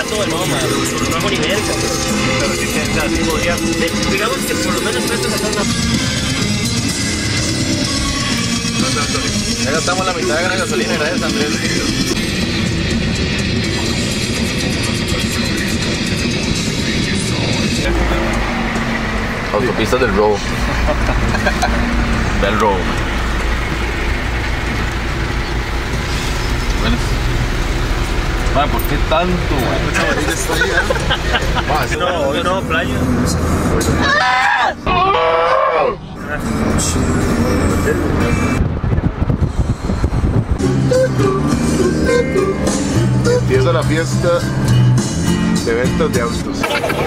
barato, no, no hago ni verga. Pero sí, así podría. Digamos que por lo menos presto sacar una. Ya gastamos la mitad de la gasolina, gracias Andrés. Autopistas del robo. Del robo. Bueno. Man, ¿por qué tanto, man? Hoy no, playa. Empieza la fiesta de ventas de autos.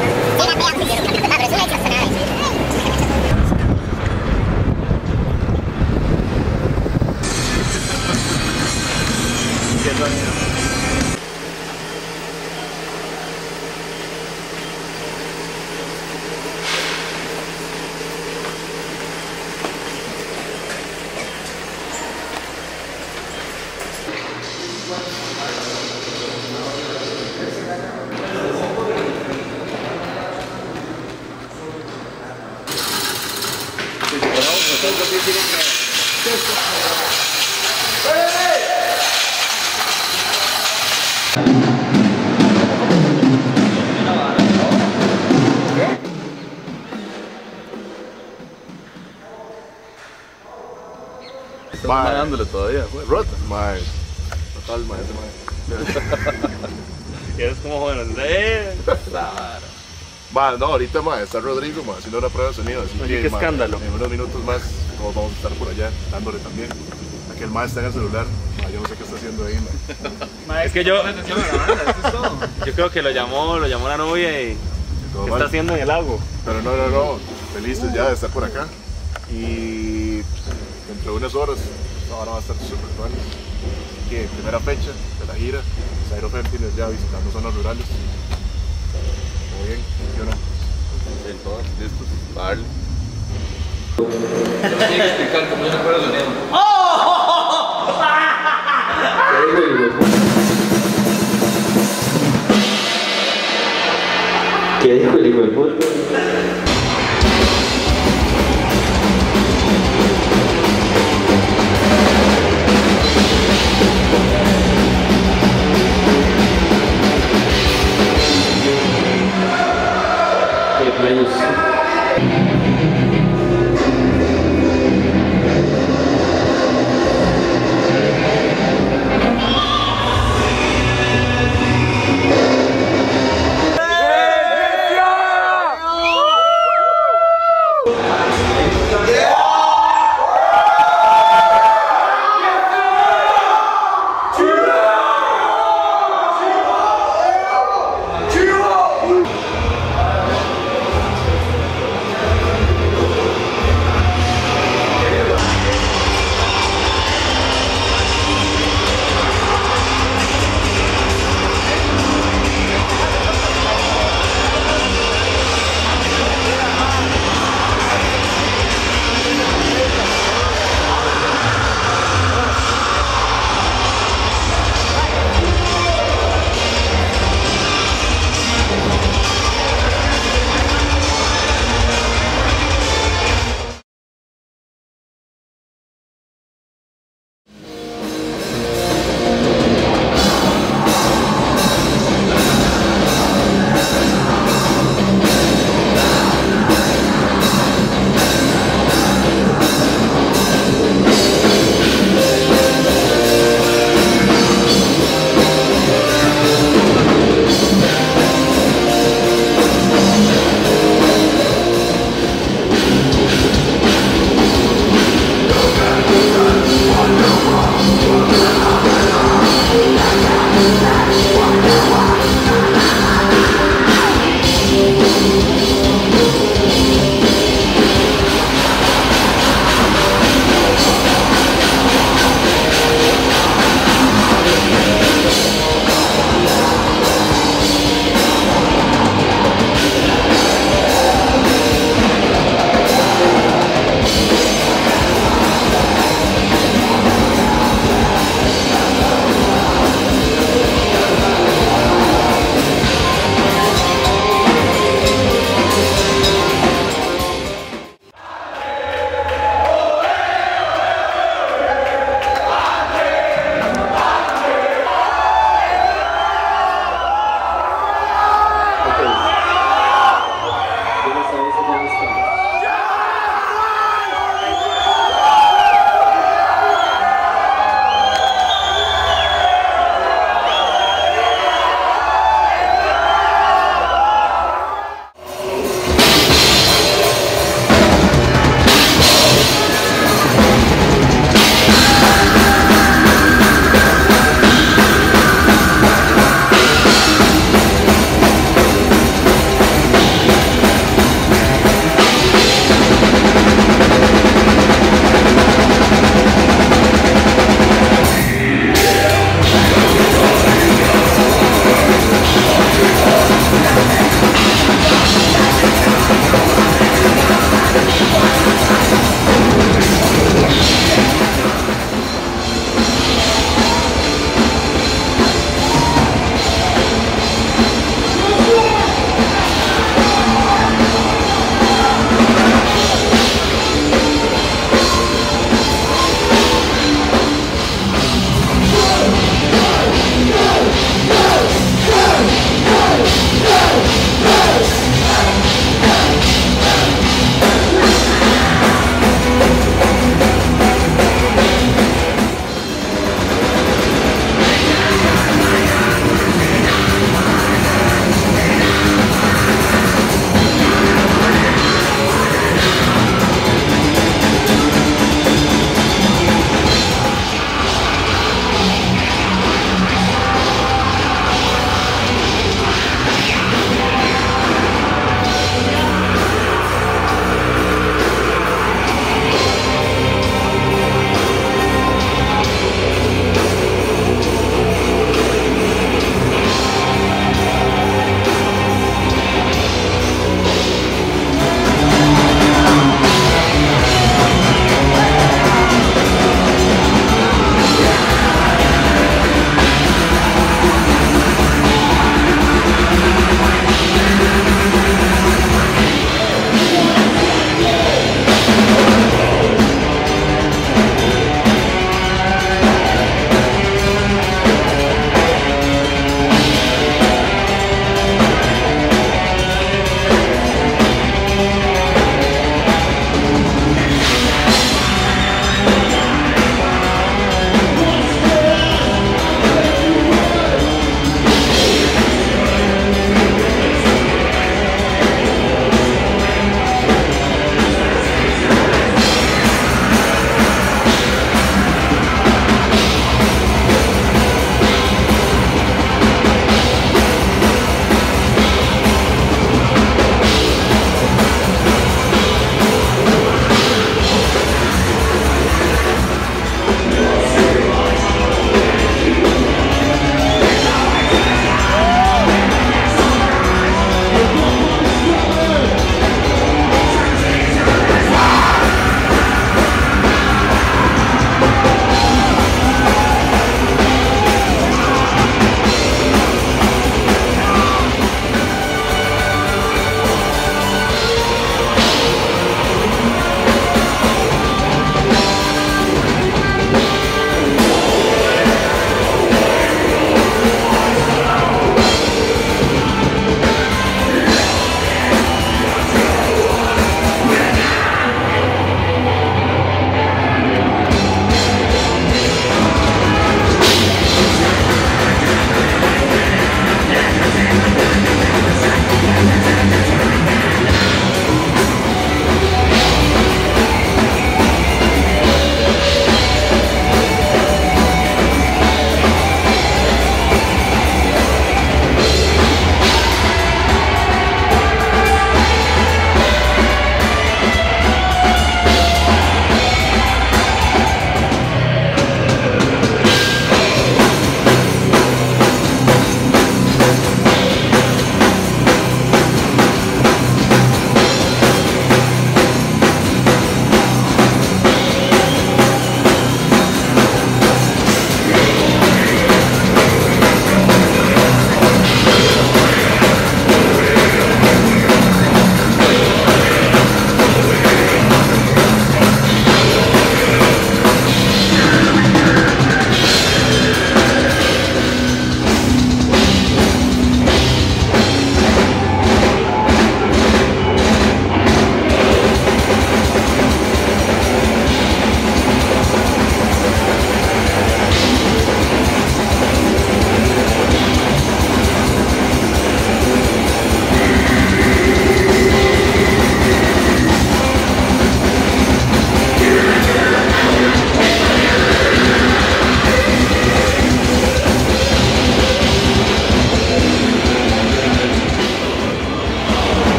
Estamos magándole todavía, güey. Rota, mae. Total, mae, ese mae. Y es como bueno, No, ahorita mae, está Rodrigo mae, haciendo una prueba de sonido. Así Oye, que, qué mae, escándalo. En unos minutos más nos vamos a estar por allá dándole también. Aquel mae está en el celular. Mae, yo no sé qué está haciendo ahí, mae. Es que yo creo que lo llamó la novia y Todo ¿qué mal. está haciendo en el lago? Pero no, felices ya de estar por acá. Y dentro de unas horas, ahora va a estar súper bueno. Que primera fecha de la gira, Zairo Fempines ya visitando zonas rurales. Muy bien, ¿sí o no? En todas, listos, darle. Yo me tiene que explicar cómo yo no puedo sonido. ¿Qué dijo el hijo de puta? ¿Qué rayos?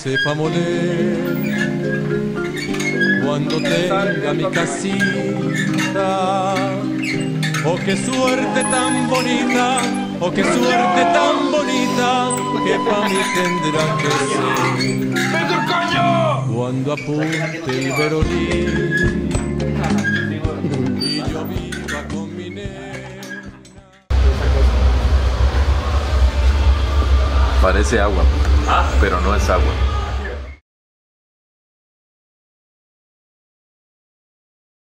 sepa moler cuando tenga mi casita. Oh, qué suerte tan bonita, oh, qué suerte tan bonita, que pa' mí tendrá que ser. Cuando apunte el Verolín y yo viva con mi nena. Parece agua, pero no es agua.